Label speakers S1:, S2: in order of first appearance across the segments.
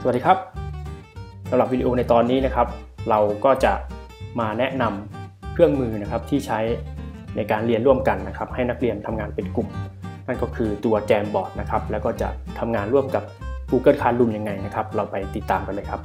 S1: วัสดีครับสำหรับวิดีโอในตอนนี้นะครับเราก็จะมาแนะนำเครื่องมือนะครับที่ใช้ในการเรียนร่วมกันนะครับให้นักเรียนทำงานเป็นกลุ่มนั่นก็คือตัว Jamboard นะครับแล้วก็จะทำงานร่วมกับ Google Classroom ยังไงนะครับเราไปติดตามกันเลยครับ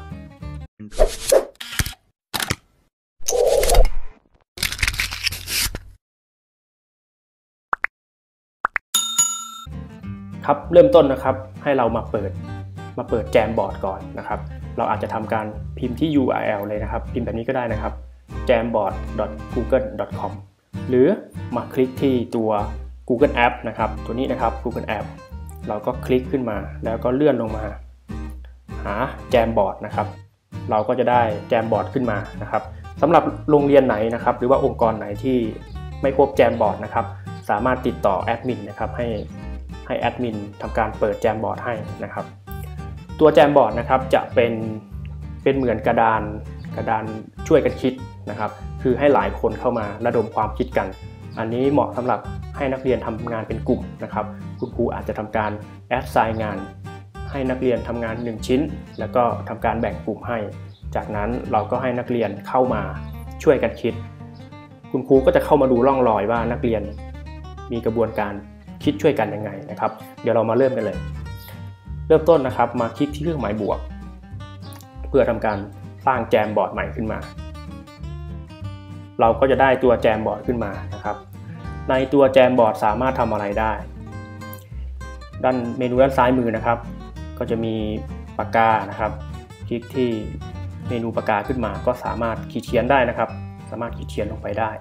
S1: ครับเริ่มต้นนะครับให้เรามาเปิดJamboard ก่อนนะครับเราอาจจะทำการพิมพ์ที่ URL เลยนะครับพิมพ์แบบนี้ก็ได้นะครับ jamboard.google.com หรือมาคลิกที่ตัว Google App นะครับตัวนี้นะครับ Google App เราก็คลิกขึ้นมาแล้วก็เลื่อนลงมาหา Jamboard นะครับเราก็จะได้ Jamboard ขึ้นมานะครับสำหรับโรงเรียนไหนนะครับหรือว่าองค์กรไหนที่ไม่พบ Jamboard นะครับสามารถติดต่อแอดมินนะครับให้แอดมินทำการเปิด Jamboard ให้นะครับตัว Jamboard นะครับจะเป็นเหมือนกระดานช่วยกันคิดนะครับคือให้หลายคนเข้ามาระดมความคิดกันอันนี้เหมาะสำหรับให้นักเรียนทำงานเป็นกลุ่มนะครับคุณครูอาจจะทำการแอดไซน์งานให้นักเรียนทำงาน1ชิ้นแล้วก็ทำการแบ่งกลุ่มให้จากนั้นเราก็ให้นักเรียนเข้ามาช่วยกันคิดคุณครูก็จะเข้ามาดูร่องรอยว่านักเรียนมีกระบวนการคิดช่วยกันยังไงนะครับเดี๋ยวเรามาเริ่มกันเลยเริ่มต้นนะครับมาคลิกที่เครื่องหมายบวกเพื่อทำการสร้างJamboardใหม่ขึ้นมาเราก็จะได้ตัว Jamboardขึ้นมานะครับในตัว Jamboardสามารถทำอะไรได้ด้านเมนูด้านซ้ายมือนะครับก็จะมีปากกานะครับคลิกที่เมนูปากกาขึ้นมาก็สามารถขีดเขียนได้นะครับสามารถขีดเขียนลงไปได้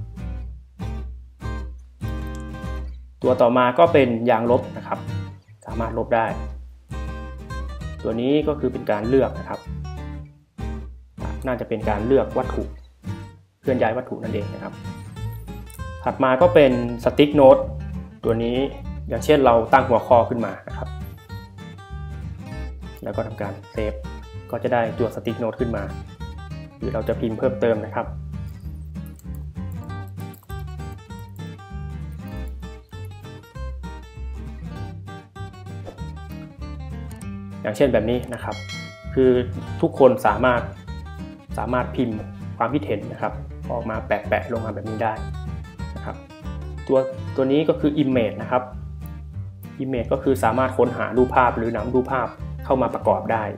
S1: ตัวต่อมาก็เป็นยางลบนะครับสามารถลบได้ตัวนี้ก็คือเป็นการเลือกนะครับน่าจะเป็นการเลือกวัตถุเคลื่อนย้ายวัตถุนั่นเองนะครับถัดมาก็เป็นสติ๊กโน้ตตัวนี้อย่างเช่นเราตั้งหัวข้อขึ้นมานะครับแล้วก็ทำการเซฟก็จะได้ตัวสติ๊กโน้ตขึ้นมาหรือเราจะพิมพ์เพิ่มเติมนะครับอย่างเช่นแบบนี้นะครับคือทุกคนสามารถพิมพ์ความคิดเห็นนะครับออกมาแปะลงมาแบบนี้ได้นะครับตัวนี้ก็คือ Image นะครับ Image ก็คือสามารถค้นหารูปภาพหรือนำรูปภาพเข้ามาประกอบได้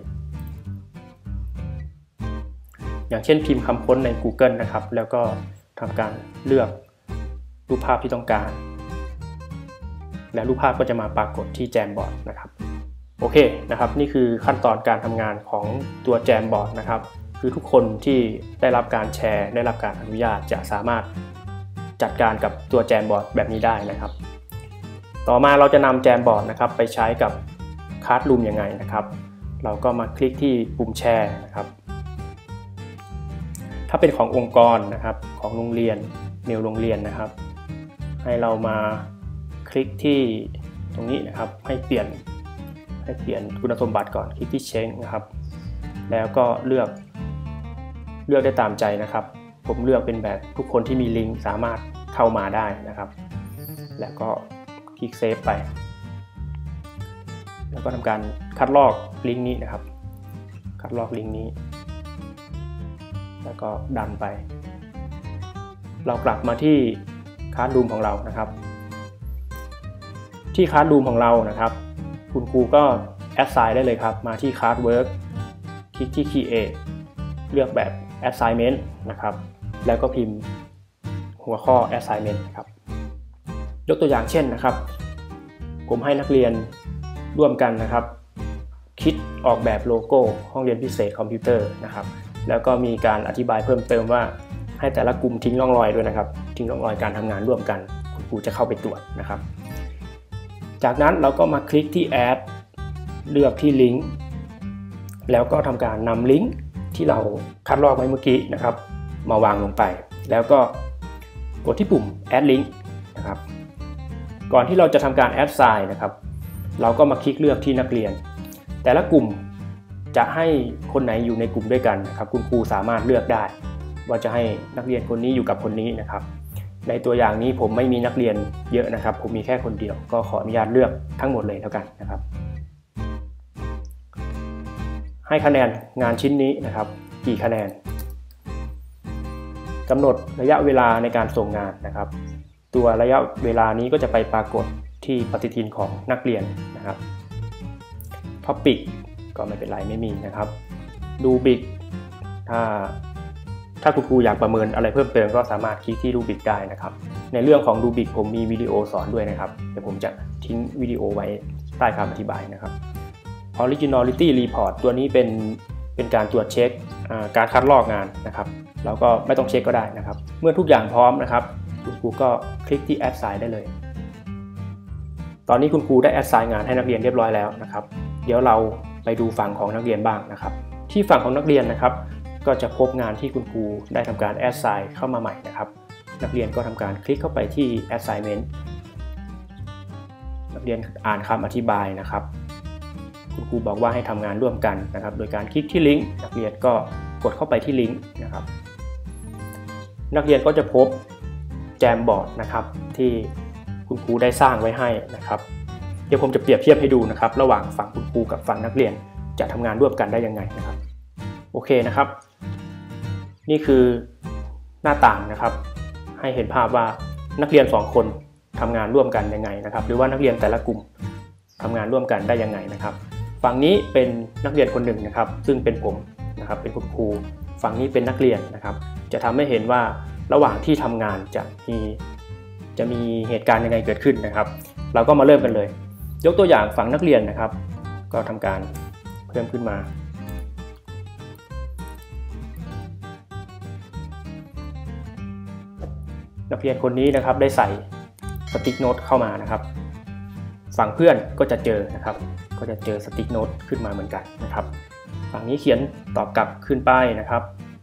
S1: อย่างเช่นพิมพ์คำค้นใน Google นะครับแล้วก็ทำการเลือกรูปภาพที่ต้องการและรูปภาพก็จะมาปรากฏที่ Jamboard นะครับโอเคนะครับนี่คือขั้นตอนการทำงานของตัว Jamboard นะครับคือทุกคนที่ได้รับการแชร์ได้รับการอนุญาตจะสามารถจัดการกับตัว Jamboard แบบนี้ได้นะครับต่อมาเราจะนำ Jamboard นะครับไปใช้กับ Classroom ยังไงนะครับเราก็มาคลิกที่ปุ่มแชร์นะครับถ้าเป็นขององค์กรนะครับของโรงเรียนเมลโรงเรียนนะครับให้เรามาคลิกที่ตรงนี้นะครับให้เปลี่ยนคุณสมบัติก่อนคลิกที่ Change นะครับแล้วก็เลือกได้ตามใจนะครับผมเลือกเป็นแบบทุกคนที่มีลิงก์สามารถเข้ามาได้นะครับแล้วก็คลิกเซฟไปแล้วก็ทำการคัดลอกลิงก์นี้นะครับคัดลอกลิงก์นี้แล้วก็ดันไปเรากลับมาที่Classroomของเรานะครับที่Classroomของเรานะครับคุณครูก็แอดไซน์ได้เลยครับมาที่ Classwork คลิกที่ Create เลือกแบบ Assignment นะครับแล้วก็พิมพ์หัวข้อ Assignment นะครับยกตัวอย่างเช่นนะครับผมให้นักเรียนร่วมกันนะครับคิดออกแบบโลโก้ห้องเรียนพิเศษคอมพิวเตอร์นะครับแล้วก็มีการอธิบายเพิ่มเติมว่าให้แต่ละกลุ่มทิ้งร่องรอยด้วยนะครับทิ้งร่องรอยการทำงานร่วมกันคุณครูจะเข้าไปตรวจนะครับจากนั้นเราก็มาคลิกที่ Add เลือกที่ลิงก์แล้วก็ทำการนำลิงก์ที่เราคัดลอกไว้เมื่อกี้นะครับมาวางลงไปแล้วก็กดที่ปุ่ม Add Link นะครับก่อนที่เราจะทำการ Add Sign นะครับเราก็มาคลิกเลือกที่นักเรียนแต่ละกลุ่มจะให้คนไหนอยู่ในกลุ่มด้วยกันนะครับคุณครูสามารถเลือกได้ว่าจะให้นักเรียนคนนี้อยู่กับคนนี้นะครับในตัวอย่างนี้ผมไม่มีนักเรียนเยอะนะครับผมมีแค่คนเดียวก็ขออนุญาตเลือกทั้งหมดเลยแล้วกันนะครับให้คะแนนงานชิ้นนี้นะครับกี่คะแนนกำหนดระยะเวลาในการส่งงานนะครับตัวระยะเวลานี้ก็จะไปปรากฏที่ปฏิทินของนักเรียนนะครับท็อปิกก็ไม่เป็นไรไม่มีนะครับรูบิกถ้าคุณครูอยากประเมินอะไรเพิ่มเติมก็สามารถคลิกที่รูบิกได้นะครับในเรื่องของรูบิกผมมีวิดีโอสอนด้วยนะครับเดี๋ยวผมจะทิ้งวิดีโอไว้ใต้คำอธิบายนะครับ Originality Report ตัวนี้เป็นการตรวจเช็คการคัดลอกงานนะครับเราก็ไม่ต้องเช็คก็ได้นะครับเมื่อทุกอย่างพร้อมนะครับคุณครูก็คลิกที่ Assign ได้เลยตอนนี้คุณครูได้ Assign งานให้นักเรียนเรียบร้อยแล้วนะครับเดี๋ยวเราไปดูฝั่งของนักเรียนบ้างนะครับที่ฝั่งของนักเรียนนะครับก็จะพบงานที่คุณครูได้ทำการ Assign เข้ามาใหม่นะครับนักเรียนก็ทำการคลิกเข้าไปที่ Assignment นักเรียนอ่านคำอธิบายนะครับคุณครูบอกว่าให้ทำงานร่วมกันนะครับโดยการคลิกที่ลิงก์นักเรียนก็กดเข้าไปที่ลิงก์นะครับนักเรียนก็จะพบแจมบอร์ดนะครับที่คุณครูได้สร้างไว้ให้นะครับเดี๋ยวผมจะเปรียบเทียบให้ดูนะครับระหว่างฝั่งคุณครูกับฝั่งนักเรียนจะทำงานร่วมกันได้ยังไงนะครับโอเคนะครับนี่คือหน้าต่างนะครับให้เห็นภาพว่านักเรียน2คนทำงานร่วมกันยังไงนะครับหรือว่านักเรียนแต่ละกลุ่มทำงานร่วมกันได้ยังไงนะครับฝั่งนี้เป็นนักเรียนคนหนึ่งนะครับซึ่งเป็นผมนะครับเป็นคุณครูฝั่งนี้เป็นนักเรียนนะครับจะทำให้เห็นว่าระหว่างที่ทำงานจะมีเหตุการณ์ยังไงเกิดขึ้นนะครับเราก็มาเริ่มกันเลยยกตัวอย่างฝั่งนักเรียนนะครับก็ทำการเพิ่มขึ้นมานักเรียนคนนี้นะครับได้ใส่สติ๊กโน้ตเข้ามานะครับฝั่งเพื่อนก็จะเจอนะครับก็จะเจอสติ๊กโน้ตขึ้นมาเหมือนกันนะครับฝั่งนี้เขียนตอบกลับขึ้นไปนะครับ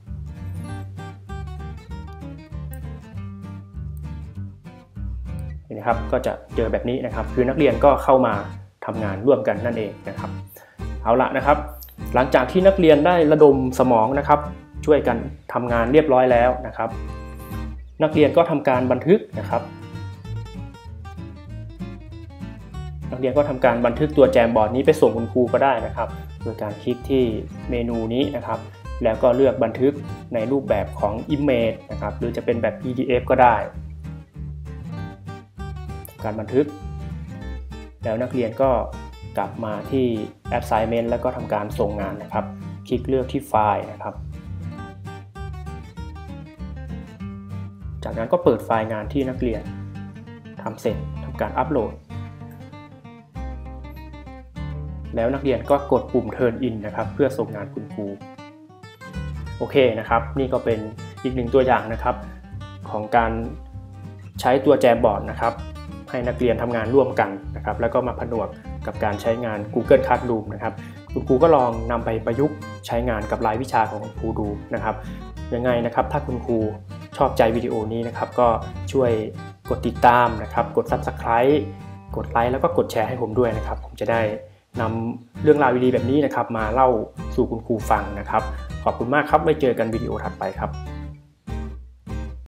S1: นี่นะครับก็จะเจอแบบนี้นะครับคือนักเรียนก็เข้ามาทำงานร่วมกันนั่นเองนะครับเอาละนะครับหลังจากที่นักเรียนได้ระดมสมองนะครับช่วยกันทำงานเรียบร้อยแล้วนะครับนักเรียนก็ทำการบันทึกนะครับนักเรียนก็ทำการบันทึกตัวแจมบอร์ดนี้ไปส่งคุณครูก็ได้นะครับโดยการคลิกที่เมนูนี้นะครับแล้วก็เลือกบันทึกในรูปแบบของ Image นะครับหรือจะเป็นแบบ PDF ก็ได้การบันทึกแล้วนักเรียนก็กลับมาที่ Assignment แล้วก็ทำการส่งงานนะครับคลิกเลือกที่ไฟล์นะครับจากนั้นก็เปิดไฟล์งานที่นักเรียนทำเสร็จทำการอัปโหลดแล้วนักเรียนก็กดปุ่ม Turn in นะครับเพื่อส่งงานคุณครูโอเคนะครับนี่ก็เป็นอีกหนึ่งตัวอย่างนะครับของการใช้ตัวแจมบอร์ดนะครับให้นักเรียนทำงานร่วมกันนะครับแล้วก็มาผนวกกับการใช้งาน Google Classroom นะครับคุณครูก็ลองนำไปประยุกต์ใช้งานกับรายวิชาของคุณครูดูนะครับยังไงนะครับถ้าคุณครูชอบใจวิดีโอนี้นะครับก็ช่วยกดติดตามนะครับกด Subscribe กดไลค์แล้วก็กดแชร์ให้ผมด้วยนะครับผมจะได้นำเรื่องราวดีๆแบบนี้นะครับมาเล่าสู่คุณครูฟังนะครับขอบคุณมากครับไว้เจอกันวิดีโอถัดไปครับ